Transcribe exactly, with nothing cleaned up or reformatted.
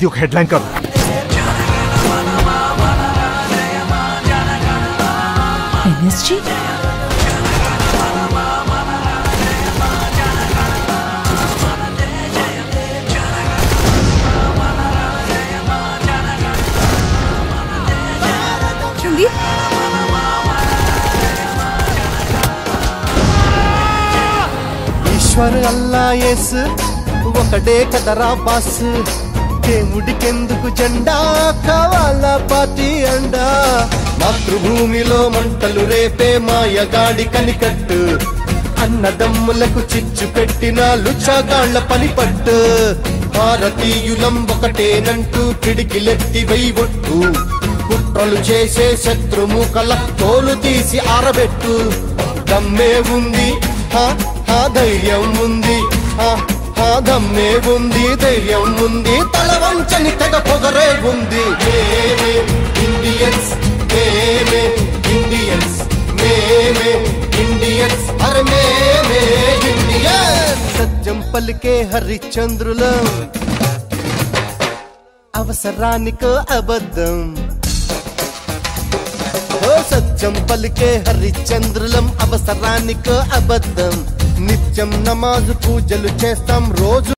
ఇది ఒక హెడ్లైన్ కాదు. ఎన్ఎస్జీ ఈశ్వర్ అల్లా యేస్ ఒకడే కదరా బాస్, దేవుడికెందుకు జెండా కావాలా పార్టీ అండా, మాతృభూమిలో మంటలు రేపే మాయగాడి కనికట్టు, అన్నదమ్ములకు చిచ్చు పెట్టిన లుచ్చాగాళ్ల పనిపట్టు, భారతీయులం ఒకటేనంటూ పిడికిలెత్తి వెయ్యొట్టు, కుట్రలు చేసే శత్రుముఖల తోలు తీసి ఆరబెట్టు, దమ్మే ఉంది ధైర్యం ఉంది, దమ్మే ఉంది ధైర్యం ఉంది, తల వంచని తెగ పొగరే ఉంది. మేమే ఇండియన్స్ మేమే ఇండియన్స్ మేమే ఇండియన్స్ అరే మేమే ఇండియన్స్. సత్యం పలికే హరిశ్చంద్రులం అవసరానికో అబద్ధం, సత్యం పలికే హరిశ్చంద్రులం అవసరానికో అబద్ధం, నిత్యం నమాజు పూజలు చేస్తాం రోజు.